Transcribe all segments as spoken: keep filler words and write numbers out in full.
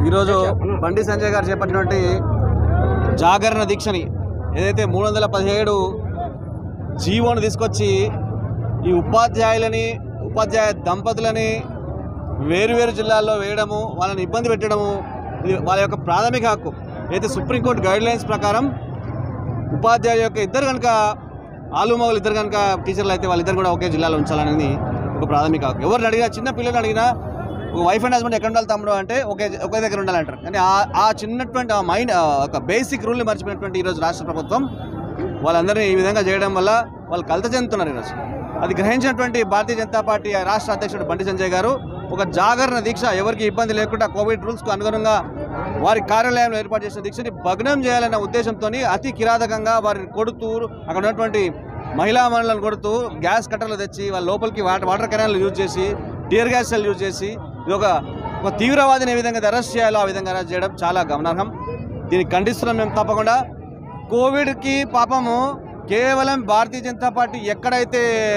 ఈరోజు బండి సంజయ్ గారు చేపట్టినటువంటి జాగరణ దీక్షని ఏదైతే మూడు వందల పదిహేడు జీవోను తీసుకొచ్చి ఈ ఉపాధ్యాయులని ఉపాధ్యాయ దంపతులని వేరువేరు జిల్లాల్లో వేయడము, వాళ్ళని ఇబ్బంది పెట్టడము ఇది వాళ్ళ యొక్క ప్రాథమిక హక్కు. అయితే సుప్రీంకోర్టు గైడ్లైన్స్ ప్రకారం ఉపాధ్యాయుల యొక్క ఇద్దరు కనుక ఆలుమగలు ఇద్దరు కనుక టీచర్లు అయితే వాళ్ళిద్దరు కూడా ఒకే జిల్లాలో ఉంచాలనేది ఒక ప్రాథమిక హక్కు. ఎవరిని అడిగినా, చిన్న పిల్లలు అడిగినా ఒక వైఫ్ అండ్ హస్బెండ్ ఎక్కడ ఉండాలి తమ్ముడు అంటే ఒకే ఒకే దగ్గర ఉండాలంటారు. కానీ ఆ చిన్నటువంటి ఆ మైండ్ ఒక బేసిక్ రూల్ని మర్చిపోయినటువంటి ఈరోజు రాష్ట్ర ప్రభుత్వం వాళ్ళందరినీ ఈ విధంగా చేయడం వల్ల వాళ్ళు కలత చెందుతున్నారు. ఈరోజు అది గ్రహించినటువంటి భారతీయ జనతా పార్టీ రాష్ట్ర అధ్యక్షుడు బండి సంజయ్ గారు ఒక జాగరణ దీక్ష, ఎవరికి ఇబ్బంది లేకుండా కోవిడ్ రూల్స్కు అనుగుణంగా వారి కార్యాలయంలో ఏర్పాటు చేసిన దీక్షని భగ్నం చేయాలన్న ఉద్దేశంతో అతి కిరాతకంగా వారిని కొడుతూ, అక్కడ ఉన్నటువంటి మహిళా మనులను కొడుతూ గ్యాస్ కట్టర్లు తెచ్చి వాళ్ళ లోపలికి వాటర్ వాటర్ కెనాన్లు యూజ్ చేసి, టియర్ గ్యాస్ సెల్ యూజ్ చేసి ఇది ఒక ఒక తీవ్రవాదిని ఏ విధంగా అరెస్ట్ చేయాలో ఆ విధంగా అరెస్ట్ చేయడం చాలా గమనార్హం. దీన్ని ఖండిస్తున్నాం మేము తప్పకుండా. కోవిడ్కి పాపము కేవలం భారతీయ జనతా పార్టీ ఎక్కడైతే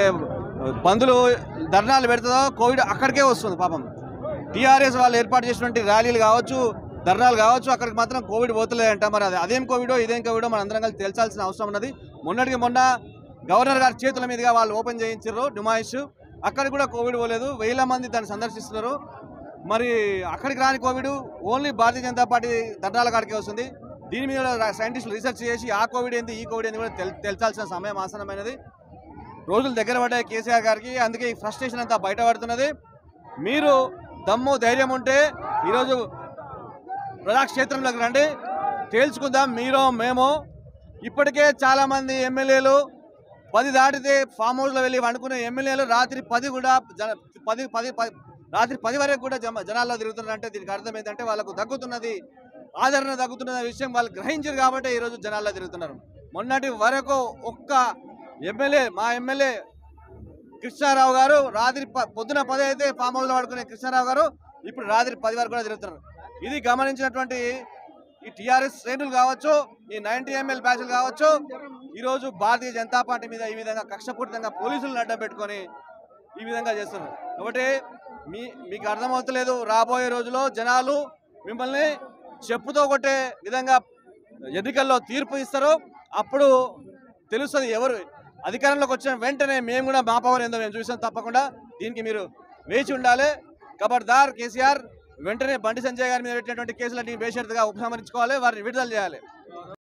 బంధులు ధర్నాలు పెడుతుందో కోవిడ్ అక్కడికే వస్తుంది. పాపం టీఆర్ఎస్ వాళ్ళు ఏర్పాటు చేసినటువంటి ర్యాలీలు కావచ్చు, ధర్నాలు కావచ్చు, అక్కడికి మాత్రం కోవిడ్ పోతలేదంట. మరి అది అదేం కోవిడో ఇదేం కోవిడో మన అందరం కలిసి తెలిసాల్సిన అవసరం ఉన్నది. మొన్నటికి మొన్న గవర్నర్ గారి చేతుల మీదుగా వాళ్ళు ఓపెన్ చేయించారు డుమాయిష్, అక్కడ కూడా కోవిడ్ పోలేదు. వేల మంది దాన్ని సందర్శిస్తున్నారు. మరి అక్కడికి రాని covid only Bharatiya Janata Party ధర్నాల కాడికే వస్తుంది. దీని మీద సైంటిస్టులు రీసెర్చ్ చేసి ఆ కోవిడ్ ఏంది, ఈ కోవిడ్ ఏంది కూడా తెల్ తెలచాల్సిన సమయం ఆసనమైనది. రోజులు దగ్గర పడ్డాయి కేసీఆర్ గారికి. అందుకే ఈ ఫ్రస్ట్రేషన్ అంతా బయటపడుతున్నది. మీరు దమ్ము ధైర్యం ఉంటే ఈరోజు ప్రజాక్షేత్రంలోకి రండి, తేల్చుకుందాం మీరో మేమో. ఇప్పటికే చాలామంది ఎమ్మెల్యేలు పది దాటితే ఫామ్ హౌస్లో వెళ్ళి వండుకునే ఎమ్మెల్యేలు రాత్రి పది కూడా జన పది పది రాత్రి పది వరకు కూడా జమ జనాల్లో తిరుగుతున్నారంటే దీనికి అర్థం ఏంటంటే వాళ్ళకు దగ్గుతున్నది, ఆదరణ దగ్గుతున్న విషయం వాళ్ళు గ్రహించారు కాబట్టి ఈరోజు జనాల్లో తిరుగుతున్నారు. మొన్నటి వరకు ఒక్క ఎమ్మెల్యే, మా ఎమ్మెల్యే కృష్ణారావు గారు రాత్రి పొద్దున పది అయితే ఫామ్ హౌస్లో పడుకునే కృష్ణారావు గారు ఇప్పుడు రాత్రి పది వరకు కూడా తిరుగుతున్నారు. ఇది గమనించినటువంటి ఈ టీఆర్ఎస్ శ్రేణులు కావచ్చు, ఈ నైన్టీ ఎంఎల్ బ్యాచ్లు కావచ్చు, ఈరోజు భారతీయ జనతా పార్టీ మీద ఈ విధంగా కక్షపూరితంగా పోలీసులను అడ్డం పెట్టుకొని ఈ విధంగా చేస్తున్నారు. కాబట్టి మీ మీకు అర్థమవుతలేదు, రాబోయే రోజుల్లో జనాలు మిమ్మల్ని చెప్పుతో కొట్టే విధంగా ఎన్నికల్లో తీర్పు ఇస్తారు. అప్పుడు తెలుస్తుంది ఎవరు అధికారంలోకి వచ్చిన వెంటనే మేము కూడా మా పవర్ ఏందో మేము చూసాం. తప్పకుండా దీనికి మీరు వేచి ఉండాలి. ఖబర్దార్ కేసీఆర్, వెంటనే బండి సంజయ్ గారి మీద పెట్టినటువంటి కేసులన్నీ బేషరతుగా ఉపసంహరించుకోవాలి, వారిని విడుదల చేయాలి.